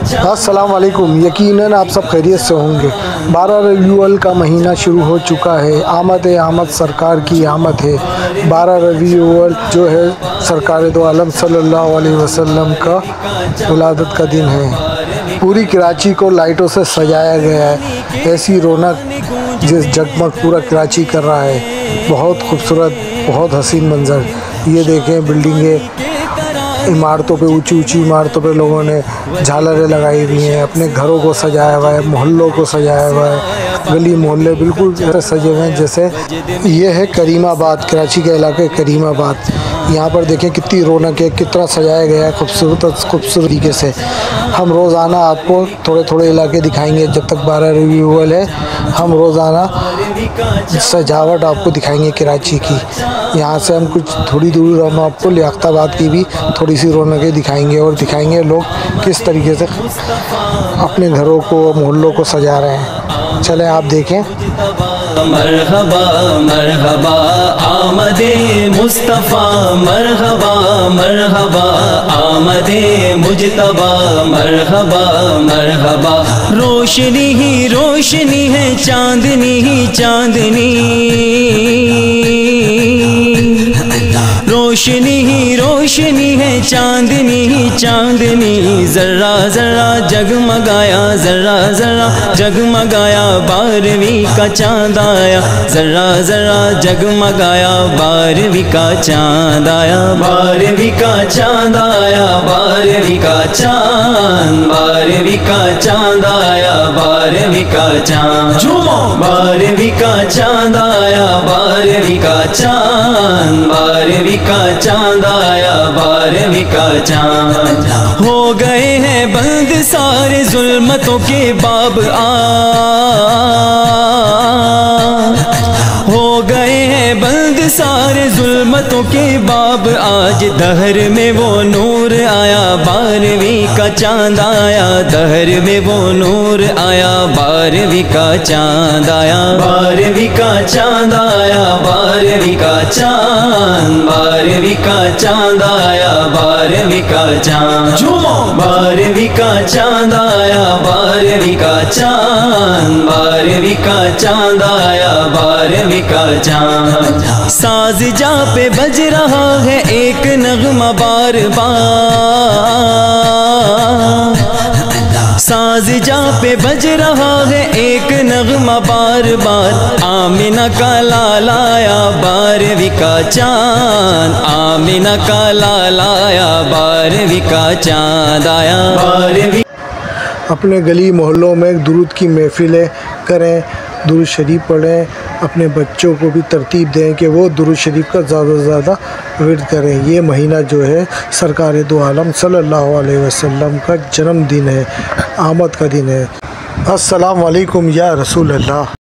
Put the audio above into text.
अस्सलाम वालेकुम। यकीनन आप सब खैरियत से होंगे। 12 रबीउल का महीना शुरू हो चुका है। आमद सरकार की आमद है। 12 रबीउल जो है सरकार दो आलम सल्लल्लाहु अलैहि वसल्लम का विलादत का दिन है। पूरी कराची को लाइटों से सजाया गया है। ऐसी रौनक जिस जगमग पूरा कराची कर रहा है। बहुत खूबसूरत, बहुत हसीन मंजर। ये देखें, बिल्डिंगें, इमारतों पे, ऊंची ऊंची इमारतों पे लोगों ने झालरें लगाई हुई हैं। अपने घरों को सजाया हुआ है, मोहल्लों को सजाया हुआ है। गली मोहल्ले बिल्कुल ऐसे सजे हुए हैं जैसे ये है करीमाबाद, कराची के इलाके करीमाबाद। यहाँ पर देखें कितनी रौनक है, कितना सजाया गया है खूबसूरत तरीके से। हम रोज़ाना आपको थोड़े थोड़े इलाके दिखाएंगे। जब तक 12 रबीउल है हम रोज़ाना सजावट आपको दिखाएंगे कराची की। यहाँ से हम कुछ थोड़ी दूर हम आपको लियाकताबाद की भी थोड़ी सी रौनकें दिखाएंगे और दिखाएंगे लोग किस तरीके से अपने घरों को, मोहल्लों को सजा रहे हैं। चलें आप देखें। मरहबा मरहबा आमदे मुस्तफ़ा, मरहबा मरहबा आमदे मुजतबा, मरहबा मरहबा। रोशनी ही रोशनी है, चांदनी ही चांदनी, रोशनी ही रोशनी है, चांदनी ही चांदनी। जर्रा जर्रा जगमगाया, जर्रा जर्रा जगमगाया, 12वीं का चांद आया। जर्रा जर्रा जगमगाया, 12वीं का चांद आया। 12वीं का चांद आया, 12वीं का चांद, 12वीं का चांद आया, 12वीं का चांद। 12वीं का चांद आया, 12वीं का चांद, 12वीं का चांद आया, 12वीं का चांद। हो गए हैं बंद सारे जुल्मतों के बाब हो गए हैं बंद सारे जुल्मतों के बाब। आज दहर में वो नूर आया, 12वीं का चांद आया। दहर में वो नूर आया, 12वीं का चांद आया। 12वीं का चांद आया, 12वीं का चांद, 12वीं का चांद आया, 12वीं का चांद। 12वीं का चांद आया, 12वीं का चांद, 12वीं का चांद आया, 12वीं का चांद। साज जा पे बज रहा है एक नगमा बार बार, साज जा पे बज रहा है एक नगमा बार बार। आमिना का लाल आया, 12वीं का चांद, आमिना का लाल आया, 12वीं का चांद आया। 12वीं अपने गली मोहल्लों में दुरूद की महफिलें करें, दुरूद शरीफ पढ़ें। अपने बच्चों को भी तरतीब दें कि वो दुरूद शरीफ का ज़्यादा से ज़्यादा विर्द करें। ये महीना जो है सरकार दो आलम सल्लल्लाहु अलैहि वसल्लम का जन्मदिन है, आमद का दिन है। अस्सलाम वालेकुम या रसूल अल्लाह।